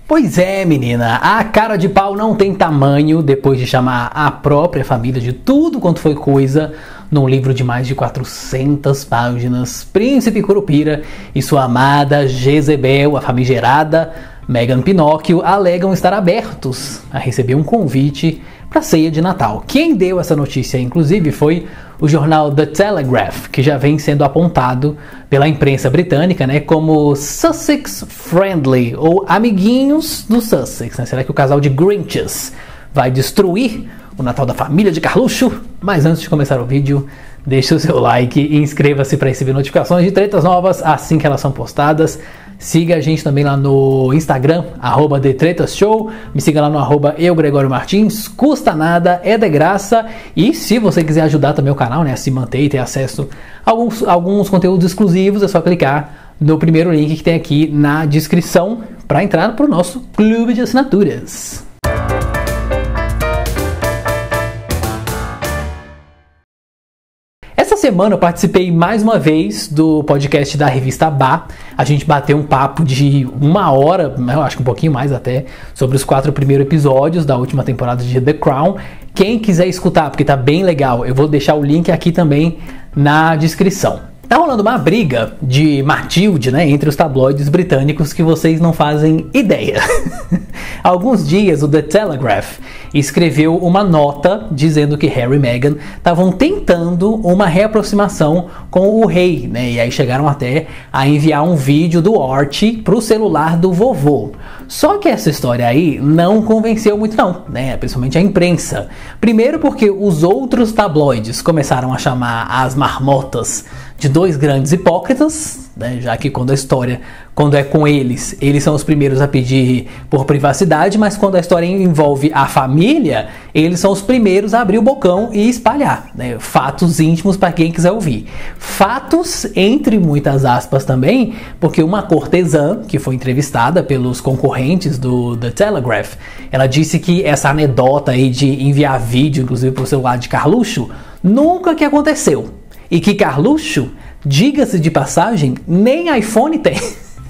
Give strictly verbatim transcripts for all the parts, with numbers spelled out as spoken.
Pois é, menina, a cara de pau não tem tamanho depois de chamar a própria família de tudo quanto foi coisa num livro de mais de quatrocentas páginas. Príncipe Curupira e sua amada Jezebel, a famigerada Megan Pinóquio, alegam estar abertos a receber um convite para a ceia de Natal. Quem deu essa notícia, inclusive, foi o jornal The Telegraph, que já vem sendo apontado pela imprensa britânica, né, como Sussex Friendly, ou amiguinhos do Sussex. Né? Será que o casal de Grinches vai destruir o Natal da família de Carluxo? Mas antes de começar o vídeo, deixe o seu like e inscreva-se para receber notificações de tretas novas assim que elas são postadas. Siga a gente também lá no Instagram, arroba The Tretas Show. Me siga lá no arroba Eu Gregório Martins. Custa nada, é de graça. E se você quiser ajudar também o canal, né, a se manter e ter acesso a alguns, alguns conteúdos exclusivos, é só clicar no primeiro link que tem aqui na descrição para entrar para o nosso clube de assinaturas. Essa semana eu participei mais uma vez do podcast da revista Bá. A gente bateu um papo de uma hora, eu acho que um pouquinho mais até, sobre os quatro primeiros episódios da última temporada de The Crown. Quem quiser escutar, porque tá bem legal, eu vou deixar o link aqui também na descrição. Tá rolando uma briga de Matilde, né, entre os tabloides britânicos que vocês não fazem ideia. Há alguns dias o The Telegraph escreveu uma nota dizendo que Harry e Meghan estavam tentando uma reaproximação com o rei, né, e aí chegaram até a enviar um vídeo do Archie pro celular do vovô. Só que essa história aí não convenceu muito não, né, principalmente a imprensa. Primeiro porque os outros tabloides começaram a chamar as marmotas de dois grandes hipócritas, né, já que quando a história, quando é com eles, eles são os primeiros a pedir por privacidade, mas quando a história envolve a família, eles são os primeiros a abrir o bocão e espalhar, né, fatos íntimos para quem quiser ouvir. Fatos, entre muitas aspas também, porque uma cortesã, que foi entrevistada pelos concorrentes do The Telegraph, ela disse que essa anedota aí de enviar vídeo, inclusive para o celular de Carluxo, nunca que aconteceu. E que Carluxo, diga-se de passagem, nem iPhone tem.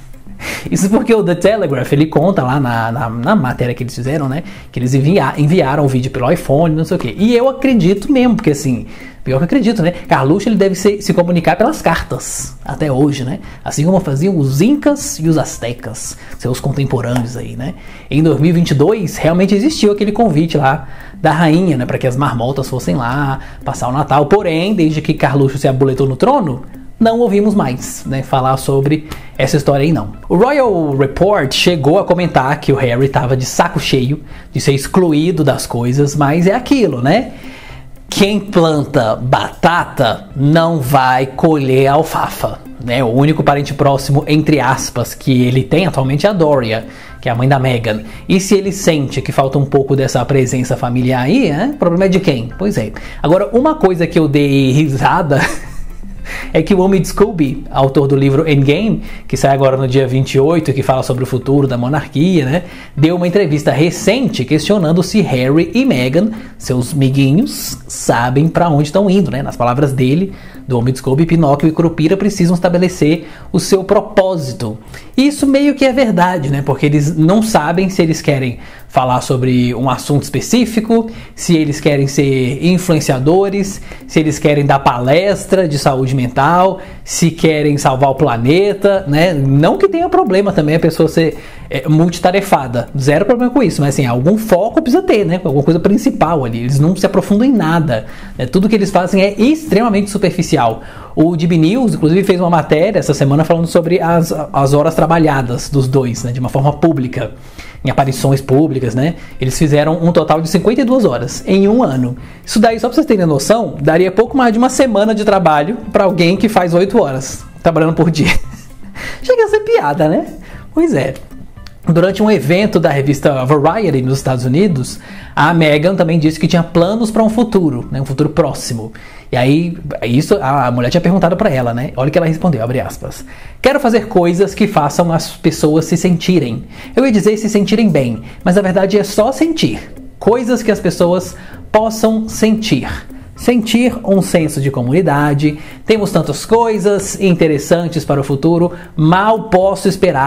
Isso porque o The Telegraph, ele conta lá na, na, na matéria que eles fizeram, né, que eles envia, enviaram o vídeo pelo iPhone, não sei o quê. E eu acredito mesmo, porque assim, pior que acredito, né, Carluxo ele deve se, se comunicar pelas cartas, até hoje, né, assim como faziam os Incas e os Aztecas, seus contemporâneos aí, né. Em dois mil e vinte e dois, realmente existiu aquele convite lá da rainha, né, para que as marmotas fossem lá passar o Natal, porém, desde que Carluxo se aboletou no trono, não ouvimos mais, né, falar sobre essa história aí não. O Royal Report chegou a comentar que o Harry estava de saco cheio de ser excluído das coisas, mas é aquilo, né? Quem planta batata não vai colher alfafa, né? O único parente próximo, entre aspas, que ele tem atualmente é a Doria, que é a mãe da Meghan. E se ele sente que falta um pouco dessa presença familiar aí, né? O problema é de quem? Pois é. Agora, uma coisa que eu dei risada é que o Omid Scobie, autor do livro Endgame, que sai agora no dia vinte e oito, que fala sobre o futuro da monarquia, né, deu uma entrevista recente questionando se Harry e Meghan, seus miguinhos, sabem para onde estão indo, né? Nas palavras dele, do Omid Scobie, Pinóquio e Curupira precisam estabelecer o seu propósito. Isso meio que é verdade, né? Porque eles não sabem se eles querem falar sobre um assunto específico, se eles querem ser influenciadores, se eles querem dar palestra de saúde mental, se querem salvar o planeta, né? Não que tenha problema também a pessoa ser é, multitarefada, zero problema com isso, mas assim, algum foco precisa ter, né? Alguma coisa principal ali, eles não se aprofundam em nada, né? Tudo que eles fazem é extremamente superficial. O D B News, inclusive, fez uma matéria essa semana falando sobre as, as horas trabalhadas dos dois, né? De uma forma pública, em aparições públicas, né? Eles fizeram um total de cinquenta e duas horas em um ano. Isso daí, só pra vocês terem noção, daria pouco mais de uma semana de trabalho para alguém que faz oito horas trabalhando por dia. Chega a ser piada, né? Pois é. Durante um evento da revista Variety nos Estados Unidos, a Meghan também disse que tinha planos para um futuro, né, um futuro próximo. E aí, isso a mulher tinha perguntado para ela, né? Olha o que ela respondeu, abre aspas. Quero fazer coisas que façam as pessoas se sentirem. Eu ia dizer se sentirem bem, mas na verdade é só sentir. Coisas que as pessoas possam sentir. Sentir um senso de comunidade. Temos tantas coisas interessantes para o futuro. Mal posso esperar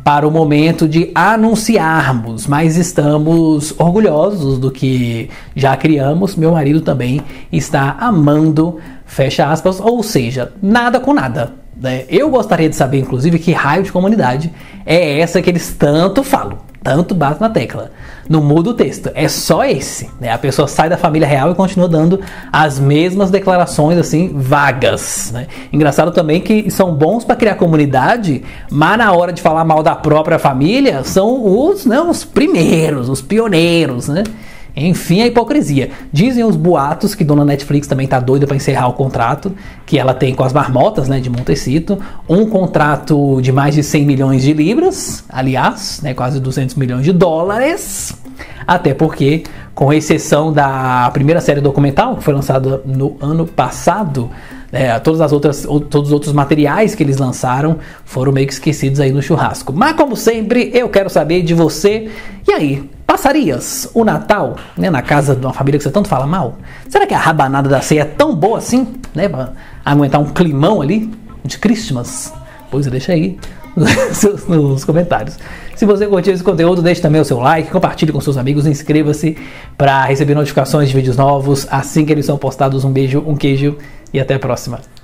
para o momento de anunciarmos, mas estamos orgulhosos do que já criamos. Meu marido também está amando, fecha aspas, ou seja, nada com nada. Né? Eu gostaria de saber, inclusive, que raio de comunidade é essa que eles tanto falam, tanto batem na tecla. Não muda o texto, é só esse. Né? A pessoa sai da família real e continua dando as mesmas declarações assim, vagas. Né? Engraçado também que são bons para criar comunidade, mas na hora de falar mal da própria família, são os, né, os primeiros, os pioneiros, né? Enfim, a hipocrisia. Dizem os boatos que dona Netflix também tá doida para encerrar o contrato que ela tem com as marmotas, né, de Montecito. Um contrato de mais de cem milhões de libras, aliás, né, quase duzentos milhões de dólares. Até porque, com exceção da primeira série documental, que foi lançada no ano passado, É, todas as outras, todos os outros materiais que eles lançaram foram meio que esquecidos aí no churrasco. Mas como sempre, eu quero saber de você. E aí, passarias o Natal, né, na casa de uma família que você tanto fala mal? Será que a rabanada da ceia é tão boa assim, né, pra aguentar um climão ali de Christmas? Pois é, deixa aí nos comentários. Se você curtiu esse conteúdo, deixe também o seu like, compartilhe com seus amigos, inscreva-se para receber notificações de vídeos novos assim que eles são postados. Um beijo, um queijo e até a próxima.